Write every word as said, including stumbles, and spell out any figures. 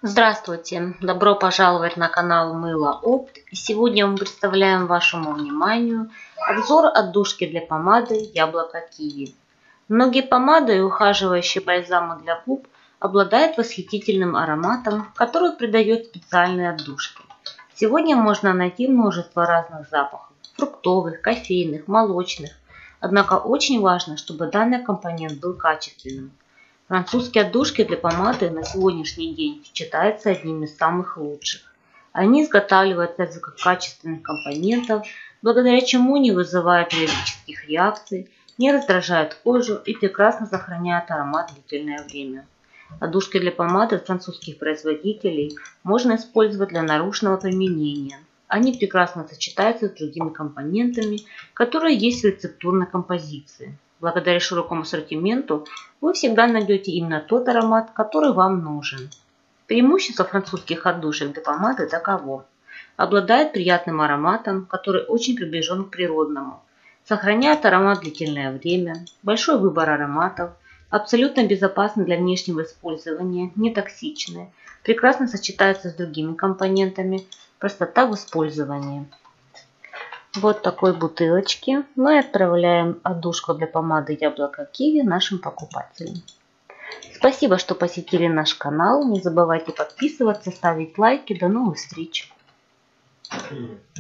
Здравствуйте! Добро пожаловать на канал Мыло Опт. И сегодня мы представляем вашему вниманию обзор отдушки для помады Яблоко Киви. Многие помады и ухаживающие бальзамы для губ обладают восхитительным ароматом, который придает специальные отдушки. Сегодня можно найти множество разных запахов – фруктовых, кофейных, молочных. Однако очень важно, чтобы данный компонент был качественным. Французские отдушки для помады на сегодняшний день считаются одними из самых лучших. Они изготавливаются из качественных компонентов, благодаря чему не вызывают аллергических реакций, не раздражают кожу и прекрасно сохраняют аромат длительное время. Отдушки для помады французских производителей можно использовать для наружного применения. Они прекрасно сочетаются с другими компонентами, которые есть в рецептурной композиции. Благодаря широкому ассортименту вы всегда найдете именно тот аромат, который вам нужен. Преимущество французских отдушек для помады таково. Обладает приятным ароматом, который очень приближен к природному. Сохраняет аромат длительное время, большой выбор ароматов, абсолютно безопасны для внешнего использования, не токсичны, прекрасно сочетаются с другими компонентами, простота в использовании. Вот такой бутылочке мы отправляем отдушку для помады Яблоко Киви нашим покупателям. Спасибо, что посетили наш канал. Не забывайте подписываться, ставить лайки. До новых встреч!